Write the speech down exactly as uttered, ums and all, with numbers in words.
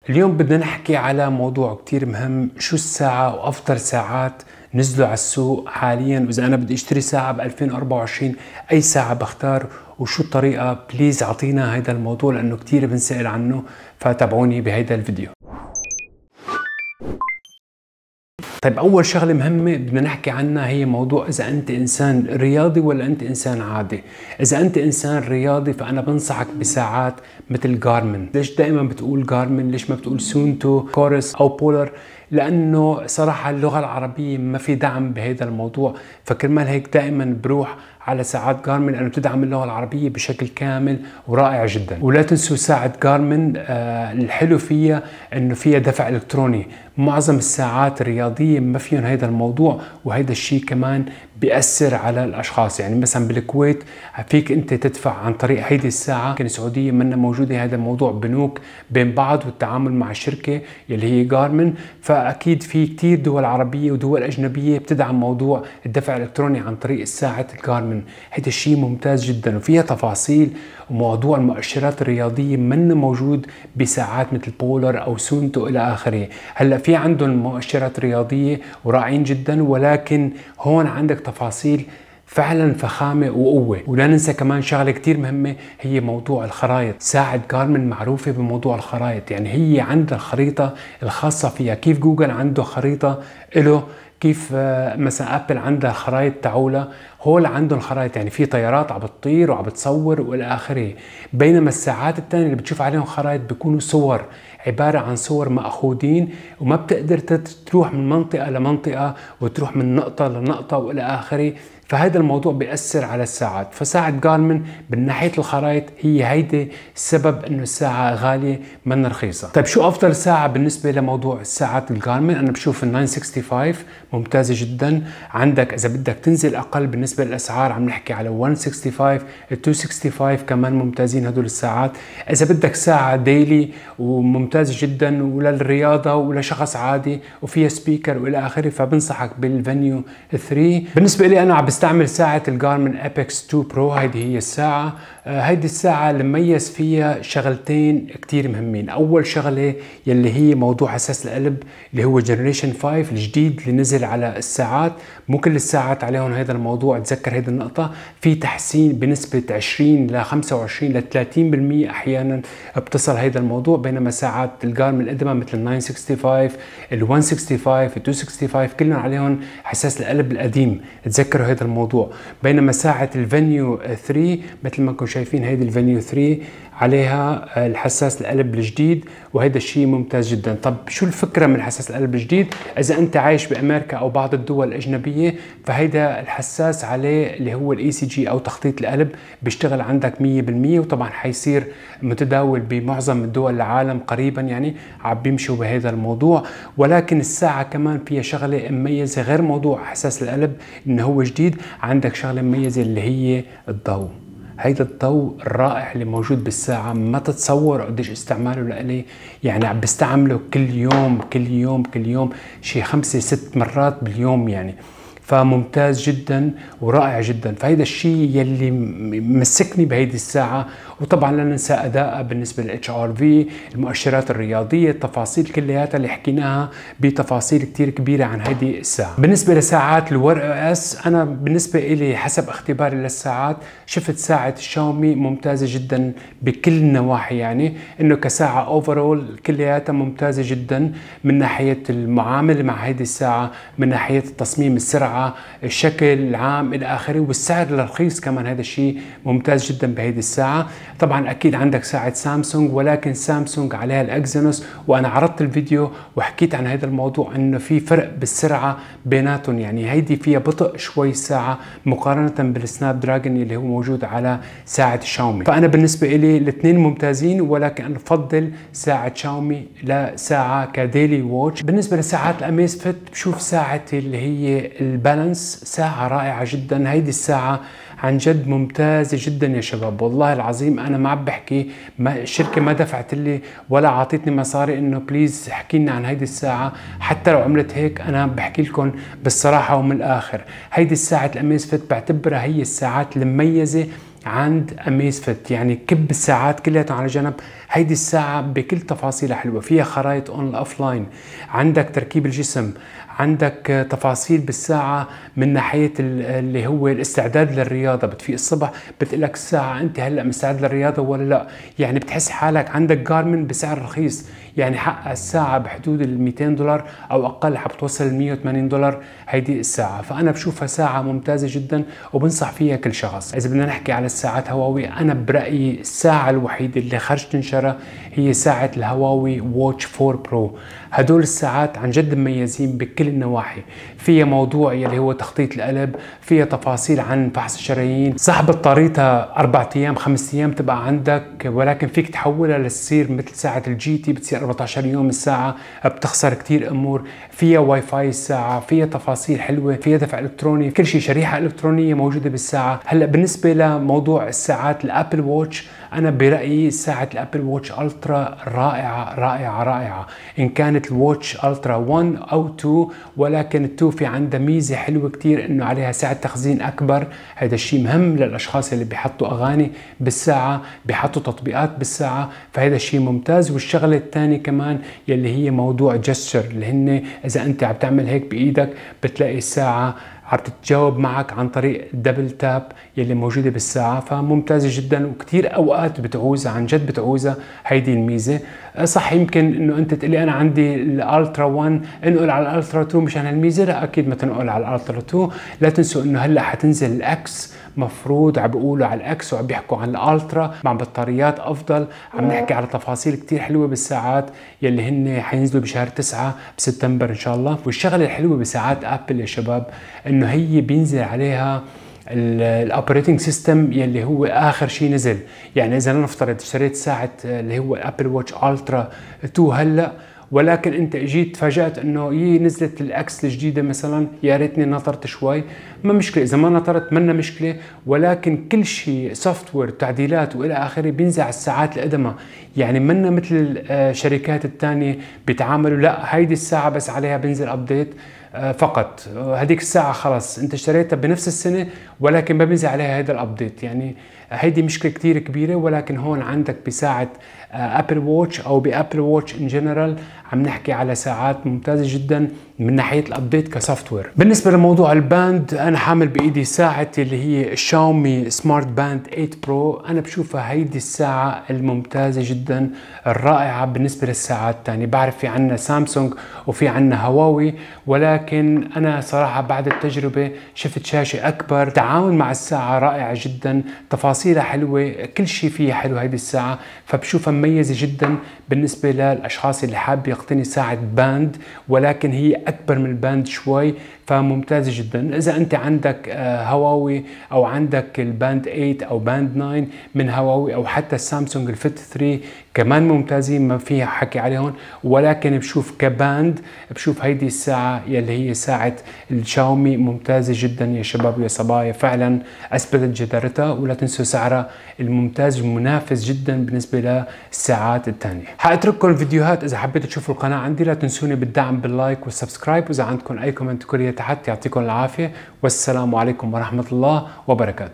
اليوم بدنا نحكي على موضوع كتير مهم، شو الساعة وأفضل ساعات نزلوا على السوق حاليا، وإذا أنا بدي أشتري ساعة ب ألفين وأربعة وعشرين أي ساعة بختار وشو الطريقة. بليز أعطينا هيدا الموضوع لأنه كتير بنسأل عنه، فتابعوني بهيدا الفيديو. طيب، أول شغلة مهمة بدنا نحكي عنها هي موضوع إذا أنت إنسان رياضي ولا أنت إنسان عادي. إذا أنت إنسان رياضي فأنا بنصحك بساعات مثل جارمن. ليش دائما بتقول جارمن؟ ليش ما بتقول سونتو، كورس أو بولر؟ لأنه صراحة اللغة العربية ما في دعم بهذا الموضوع، فكرمال هيك دائما بروح على ساعات جارمن لأنه بتدعم اللغة العربية بشكل كامل ورائع جدا. ولا تنسوا ساعة جارمن آه الحلو فيها انه فيها دفع الكتروني. معظم الساعات الرياضية ما فيهم هذا الموضوع، وهذا الشيء كمان بيأثر على الاشخاص. يعني مثلا بالكويت فيك انت تدفع عن طريق هيدي الساعة، لكن السعودية منا موجودة هذا الموضوع بنوك بين بعض والتعامل مع الشركة اللي هي جارمن. فاكيد في كتير دول عربية ودول اجنبية بتدعم موضوع الدفع الالكتروني عن طريق الساعة الجارمن. هيدا الشيء ممتاز جدا وفيها تفاصيل، وموضوع المؤشرات الرياضيه من موجود بساعات مثل بولر او سونتو الى اخره. هلا في عندهم مؤشرات رياضيه ورائعين جدا، ولكن هون عندك تفاصيل فعلا فخامه وقوه. ولا ننسى كمان شغله كثير مهمه هي موضوع الخرائط. ساعه جارمن معروفه بموضوع الخرائط، يعني هي عندها الخريطه الخاصه فيها. كيف جوجل عنده خريطه له، كيف مثلا ابل عندها خرائط تعولها، هول عندهم خرائط، يعني في طيارات عم بتطير وعم بتصور والى اخره. بينما الساعات الثانيه اللي بتشوف عليهم خرائط بيكونوا صور، عباره عن صور ماخوذين، وما بتقدر تروح من منطقه لمنطقه وتروح من نقطه لنقطه والى اخره. فهذا الموضوع بيأثر على الساعات. فساعة جارمن من ناحية الخرائط هي هيدي السبب انه الساعة غالية من رخيصة. طيب، شو افضل ساعة بالنسبة لموضوع الساعات الجارمن؟ انا بشوف ال تسعمية وخمسة وستين ممتازة جدا. عندك اذا بدك تنزل اقل بالنسبة للاسعار عم نحكي على مية وخمسة وستين، ال ميتين وستين وخمسين كمان ممتازين هدول الساعات. اذا بدك ساعة ديلي وممتازة جدا وللرياضة ولشخص عادي وفيها سبيكر والى اخره، فبنصحك بالفينيو ثلاثة. بالنسبة لي انا عم بستعمل ساعة الجارمن ابيكس اثنين برو. هيدي هي الساعة. آه هيدي الساعة اللي مميز فيها شغلتين كتير مهمين. أول شغلة يلي هي موضوع حساس القلب اللي هو جنريشن خمسة الجديد اللي نزل على الساعات. مو كل الساعات عليهم هذا الموضوع، تذكر هيدي النقطة. في تحسين بنسبة عشرين ل خمسة وعشرين ل ثلاثين بالمئة أحيانا بتصل هذا الموضوع. بينما ساعات الجارمن القديمة مثل ال تسعمية وخمسة وستين، ال مية وستة وستين، ال ميتين وستة وستين كلهم عليهم حساس القلب القديم، تذكروا هذا الموضوع. بينما ساعة الفينيو ثلاثة مثل ما انكم شايفين هيدي الفينيو ثلاثة عليها الحساس القلب الجديد، وهذا الشيء ممتاز جدا. طب شو الفكرة من حساس القلب الجديد؟ إذا أنت عايش بأمريكا أو بعض الدول الأجنبية فهيدا الحساس عليه اللي هو الإي سي جي أو تخطيط القلب بيشتغل عندك مية بالمية، وطبعا حيصير متداول بمعظم الدول العالم قريبا، يعني عم بيمشوا بهذا الموضوع. ولكن الساعة كمان فيها شغلة مميزة غير موضوع حساس القلب إنه هو جديد. عندك شغلة مميزة اللي هي الضوء. هيدا الضوء الرائع اللي موجود بالساعة ما تتصور قديش استعماله لإلي. يعني عم بستعمله كل يوم كل يوم كل يوم شي خمسة ست مرات باليوم يعني. فممتاز جدا ورائع جدا. فهيدا الشيء يلي مسكني بهيدي الساعة. وطبعا لا ننسى ادائها بالنسبه للاتش ار في، المؤشرات الرياضيه، التفاصيل كلياتها اللي حكيناها بتفاصيل كثير كبيره عن هيدي الساعه. بالنسبه لساعات الور او اس، انا بالنسبه لي حسب اختباري للساعات شفت ساعه الشاومي ممتازه جدا بكل النواحي. يعني انه كساعه اوفرول كلياتها ممتازه جدا من ناحيه المعامله مع هيدي الساعه، من ناحيه التصميم، السرعه، الشكل العام الى اخره، والسعر الرخيص كمان. هذا الشيء ممتاز جدا بهيدي الساعه. طبعا اكيد عندك ساعه سامسونج، ولكن سامسونج عليها الاكزينوس، وانا عرضت الفيديو وحكيت عن هذا الموضوع انه في فرق بالسرعه بيناتهم. يعني هيدي فيها بطء شوي الساعه مقارنه بالسناب دراجون اللي هو موجود على ساعه شاومي. فانا بالنسبه لي الاثنين ممتازين، ولكن انا بفضل ساعه شاومي لساعه كديلي ووتش. بالنسبه لساعات الاميزفيت بشوف ساعه اللي هي البالانس ساعه رائعه جدا. هيدي الساعه عن جد ممتازة جدا يا شباب، والله العظيم أنا ما عم بحكي، ما الشركة ما دفعت لي ولا عطيتني مصاري إنه بليز احكي لنا عن هيدي الساعة. حتى لو عملت هيك أنا بحكي لكم بالصراحة ومن الآخر. هيدي الساعة الأميزفيت بعتبرها هي الساعات المميزة عند اميزفيت. يعني كب الساعات كلها على جنب، هيدي الساعة بكل تفاصيلها حلوة، فيها خرائط اون اوف لاين، عندك تركيب الجسم، عندك تفاصيل بالساعة من ناحية اللي هو الاستعداد للرياضة. بتفيق الصبح بتقول لك الساعة انت هلا مستعد للرياضة ولا لا، يعني بتحس حالك عندك جارمن بسعر رخيص، يعني حق الساعة بحدود ال مئتين دولار او اقل، حبتوصل ل مئة وثمانين دولار هيدي الساعة. فانا بشوفها ساعة ممتازة جدا وبنصح فيها كل شخص. اذا بدنا نحكي على الساعات هواوي، انا برأيي الساعة الوحيدة اللي خرج تنشرى هي ساعة الهواوي واتش أربعة برو. هدول الساعات عن جد مميزين بكل النواحي، فيها موضوع يلي هو تخطيط القلب، فيها تفاصيل عن فحص الشرايين، صح بطاريتها أربعة أيام خمس أيام تبقى عندك، ولكن فيك تحولها لتصير مثل ساعة الجي تي بتصير أربعة عشر يوم الساعة، بتخسر كتير أمور. فيها واي فاي الساعة، فيها تفاصيل حلوة، فيها دفع إلكتروني، كل شيء، شريحة إلكترونية موجودة بالساعة. هلا بالنسبة لموضوع الساعات الأبل واتش، أنا برأيي ساعة الأبل واتش ألترا رائعة رائعة رائعة، إن كانت الواتش ألترا واحد أو اثنين، ولكن الاثنين في عندها ميزة حلوة كتير إنه عليها سعة تخزين أكبر. هذا الشيء مهم للأشخاص اللي بيحطوا أغاني بالساعة، بيحطوا تطبيقات بالساعة، فهذا الشيء ممتاز. والشغلة الثانية كمان يلي هي موضوع جستشر، اللي هن إذا أنت عم تعمل هيك بإيدك بتلاقي الساعة عم تتجاوب معك عن طريق الدبل تاب يلي موجوده بالساعه، فممتازه جدا وكثير اوقات بتعوزها، عن جد بتعوزها هيدي الميزه. صح يمكن انه انت تقول لي انا عندي الالترا واحد انقل على الالترا اثنين مشان هالميزه، لا اكيد ما تنقل على الالترا اثنين. لا تنسوا انه هلا حتنزل الاكس، مفروض عم بيقولوا على الاكس وعم بيحكوا عن الالترا مع بطاريات افضل. عم نحكي على تفاصيل كثير حلوه بالساعات يلي هن حينزلوا بشهر تسعة بسبتمبر ان شاء الله. والشغله الحلوه بساعات ابل يا شباب انه هي بينزل عليها الاوبريتنج سيستم يلي هو اخر شيء نزل. يعني اذا نفترض اشتريت ساعه اللي هو ابل واتش الترا اثنين هلا، ولكن انت اجيت تفاجأت انه يي نزلت الاكس الجديده مثلا، يا ريتني نطرت شوي، ما مشكله، اذا ما نطرت منا مشكله، ولكن كل شيء سوفت وير تعديلات والى اخره بينزل على الساعات القدمى. يعني منا مثل الشركات الثانيه بيتعاملوا لا هيدي الساعه بس عليها بينزل ابديت فقط، هذيك الساعه خلص انت اشتريتها بنفس السنه ولكن ما بينزل عليها هذا الابديت. يعني هيدي مشكله كثير كبيره. ولكن هون عندك بساعه ابل واتش او بابل واتش ان جنرال عم نحكي على ساعات ممتازه جدا من ناحيه الابديت كسوفت وير. بالنسبه لموضوع الباند، انا حامل بايدي ساعه اللي هي الشاومي سمارت باند ثمانية برو، انا بشوفها هيدي الساعه الممتازه جدا الرائعه بالنسبه للساعات الثانيه. بعرف في عنا سامسونج وفي عنا هواوي، ولكن انا صراحه بعد التجربه شفت شاشه اكبر، تعاون مع الساعه رائعه جدا، تفاصيلها حلوه، كل شيء فيها حلو هيدي الساعه، فبشوفها مميزه جدا بالنسبه للاشخاص اللي حاب يقتني ساعه باند ولكن هي اكبر من الباند شوي، فممتازه جدا. اذا انت عندك هواوي او عندك الباند ثمانية او باند تسعة من هواوي او حتى السامسونج الفيت ثلاثة كمان ممتازين، ما فيها حكي عليهم، ولكن بشوف كباند بشوف هيدي الساعه يلي هي ساعه الشاومي ممتازه جدا يا شباب ويا صبايا، فعلا اثبتت جدارتها. ولا تنسوا سعرها الممتاز المنافس جدا بالنسبه للساعات الثانيه. حاترككم الفيديوهات، اذا حبيتوا تشوفوا القناه عندي لا تنسوني بالدعم باللايك والسبسكرايب، واذا عندكم اي كومنت كوريا تحت. يعطيكم العافيه والسلام عليكم ورحمه الله وبركاته.